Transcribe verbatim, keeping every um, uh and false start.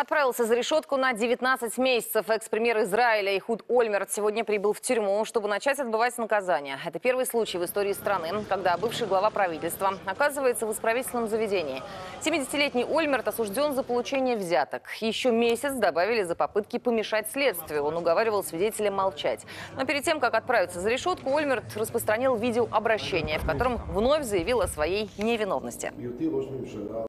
Отправился за решетку на девятнадцать месяцев. Экс-премьер Израиля Эхуд Ольмерт сегодня прибыл в тюрьму, чтобы начать отбывать наказание. Это первый случай в истории страны, когда бывший глава правительства оказывается в исправительном заведении. семидесятилетний Ольмерт осужден за получение взяток. Еще месяц добавили за попытки помешать следствию. Он уговаривал свидетеля молчать. Но перед тем, как отправиться за решетку, Ольмерт распространил видеообращение, в котором вновь заявил о своей невиновности.